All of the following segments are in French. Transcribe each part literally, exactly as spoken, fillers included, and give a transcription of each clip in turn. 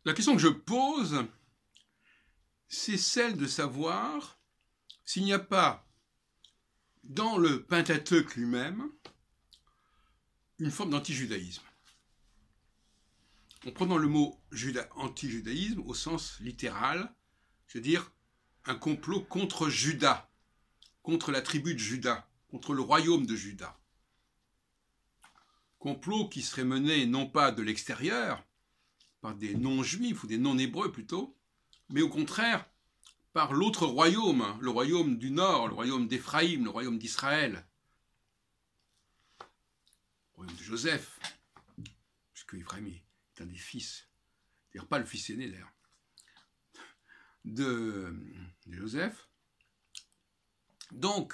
La question que je pose, c'est celle de savoir s'il n'y a pas dans le Pentateuque lui-même une forme d'antijudaïsme. En prenant le mot anti-judaïsme au sens littéral, c'est-à-dire un complot contre Juda, contre la tribu de Juda, contre le royaume de Juda. Complot qui serait mené non pas de l'extérieur, par des non-juifs ou des non-hébreux plutôt, mais au contraire par l'autre royaume, le royaume du Nord, le royaume d'Éphraïm, le royaume d'Israël, le royaume de Joseph, puisque Éphraïm est un des fils, d'ailleurs pas le fils aîné d'ailleurs, de, de Joseph. Donc,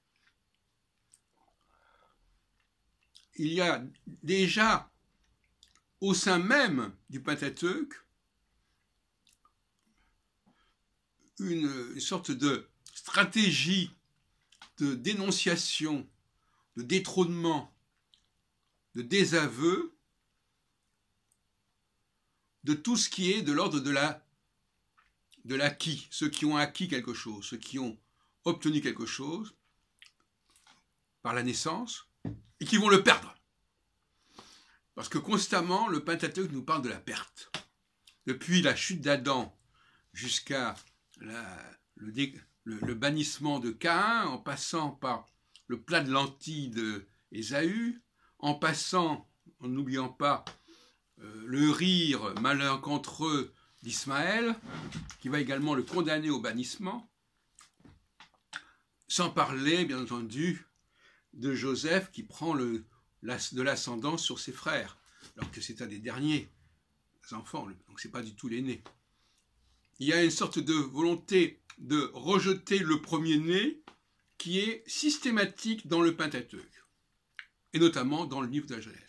il y a déjà au sein même du Pentateuque une, une sorte de stratégie de dénonciation, de détrônement, de désaveu de tout ce qui est de l'ordre de la de l'acquis, ceux qui ont acquis quelque chose, ceux qui ont obtenu quelque chose par la naissance et qui vont le perdre. Parce que constamment, le Pentateuque nous parle de la perte. Depuis la chute d'Adam jusqu'à la, le, le, le bannissement de Caïn, en passant par le plat de lentilles d'Ésaü, en passant, en n'oubliant pas, euh, le rire malencontreux d'Ismaël, qui va également le condamner au bannissement, sans parler, bien entendu, de Joseph qui prend le, de l'ascendance sur ses frères, alors que c'est un des derniers enfants, donc ce n'est pas du tout l'aîné. Il y a une sorte de volonté de rejeter le premier-né qui est systématique dans le Pentateuque, et notamment dans le livre de la Genèse.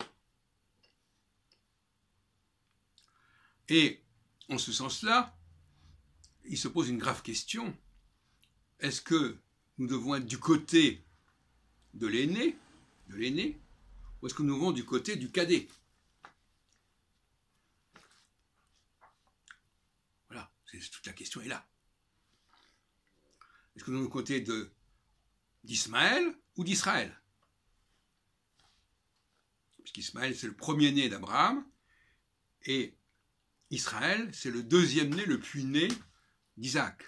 Et en ce sens-là, il se pose une grave question. Est-ce que nous devons être du côté de l'aîné, de l'aîné, ou est-ce que nous devons du côté du cadet? Voilà, c'est, toute la question est là. Est-ce que nous devons du côté de, d'Ismaël ou d'Israël? Puisqu'Ismaël, c'est le premier-né d'Abraham, et Israël, c'est le deuxième-né, le puis-né d'Isaac.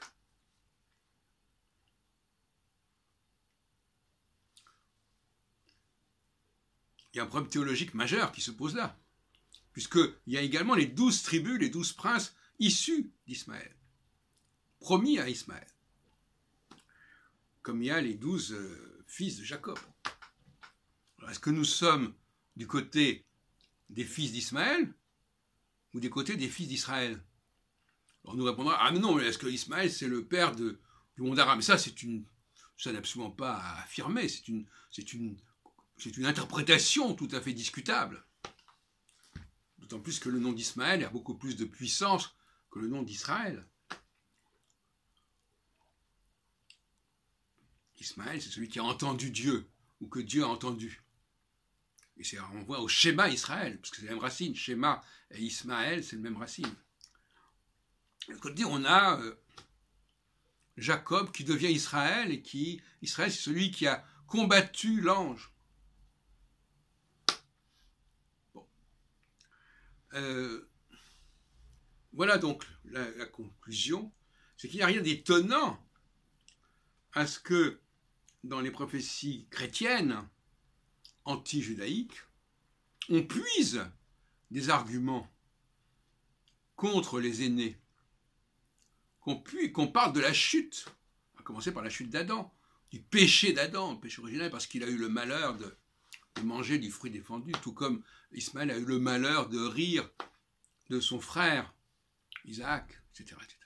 Il y a un problème théologique majeur qui se pose là, puisqu'il y a également les douze tribus, les douze princes issus d'Ismaël, promis à Ismaël, comme il y a les douze euh, fils de Jacob. Alors, est-ce que nous sommes du côté des fils d'Ismaël ou des côtés des fils d'Israël? Alors nous répondrons, ah mais non, est-ce que Ismaël c'est le père de, du monde arabe? Mais ça, c'est une, ça n'est absolument pas à affirmer, c'est une, c'est une, c'est une interprétation tout à fait discutable. D'autant plus que le nom d'Ismaël a beaucoup plus de puissance que le nom d'Israël. Ismaël, c'est celui qui a entendu Dieu, ou que Dieu a entendu. Et c'est, on voit au schéma Israël, parce que c'est la même racine. Schéma et Ismaël, c'est la même racine. De l'autre côté, on a euh, Jacob qui devient Israël, et qui, Israël, c'est celui qui a combattu l'ange. Bon. Euh, voilà donc la, la conclusion, c'est qu'il n'y a rien d'étonnant à ce que dans les prophéties chrétiennes, anti-judaïques, on puise des arguments contre les aînés, qu'on puise, qu'on parle de la chute, à commencer par la chute d'Adam, du péché d'Adam, le péché originel, parce qu'il a eu le malheur de, de manger du fruit défendu, tout comme Ismaël a eu le malheur de rire de son frère Isaac, et cetera, et cetera.